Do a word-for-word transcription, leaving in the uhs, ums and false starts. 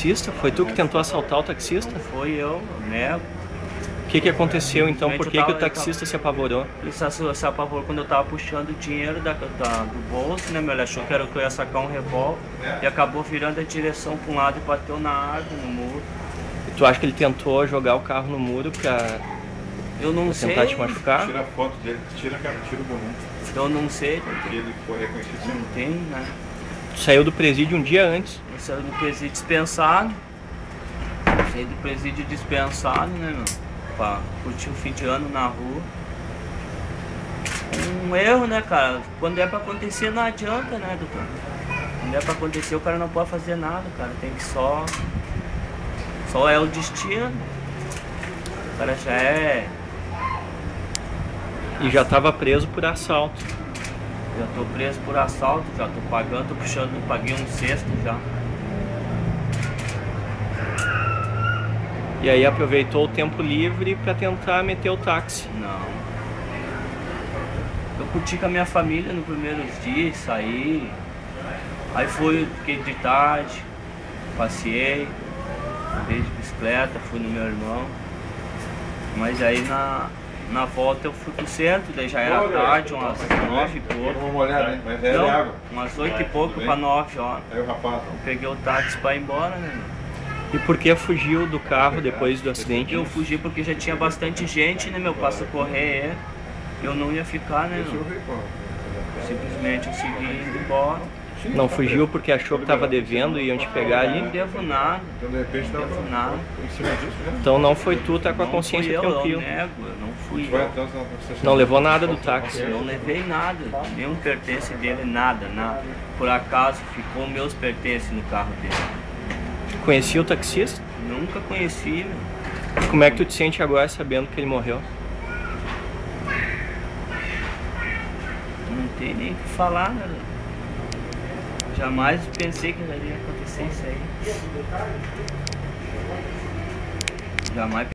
taxista? Foi tu que tentou assaltar o taxista? Foi eu, nego. O que que aconteceu então? Por que, tava, que o taxista tava... se apavorou? Ele se, se apavorou quando eu tava puxando o dinheiro da, da, do bolso, né, meu? Ele achou que, era, que eu ia sacar um revólver e acabou virando a direção pra um lado e bateu na árvore, no muro. E tu acha que ele tentou jogar o carro no muro pra, eu não pra sei. tentar te machucar? Tira a foto dele, tira, cara, tira o volume. Eu não sei. Porque ele foi reconhecido. Não tem, né? Tu saiu do presídio um dia antes. Eu saí do presídio dispensado. Saí do presídio dispensado, né, meu? Pra curtir o fim de ano na rua. Um erro, né, cara? Quando é pra acontecer não adianta, né, doutor? Quando é pra acontecer o cara não pode fazer nada, cara. Tem que só... Só é o destino. O cara já é... E já tava preso por assalto. Já tô preso por assalto, já tô pagando, tô puxando, paguei um sexto já. E aí aproveitou o tempo livre pra tentar meter o táxi. Não. Eu curti com a minha família nos primeiros dias, saí. Aí fui, fiquei de tarde, passeei, andei de bicicleta, fui no meu irmão. Mas aí na, na volta eu fui pro centro, daí já era tarde, umas nove e pouco. Vamos olhar, né? Mas é Não, água. umas oito e pouco pra nove horas. Aí o rapaz. Eu peguei o táxi pra ir embora, né? E por que fugiu do carro depois do acidente? Eu fugi porque já tinha bastante gente, né, meu? Pra socorrer, eu não ia ficar, né, meu? Simplesmente eu segui indo embora. Não fugiu porque achou que estava devendo e iam te pegar ali? Não devo nada, Então de repente não devo nada. em cima disso, né? Então não foi tu, tá com a Não consciência fui eu, tranquila. eu nego, eu não fui Vai eu. então na estação. Não levou nada do táxi. Eu não levei nada, nenhum pertence dele, nada, nada. Por acaso ficou meus pertences no carro dele. Conhecia o taxista? Nunca conheci, meu. Como é que tu te sente agora sabendo que ele morreu? Não tem nem o que falar, né? Jamais pensei que ia acontecer isso aí. Jamais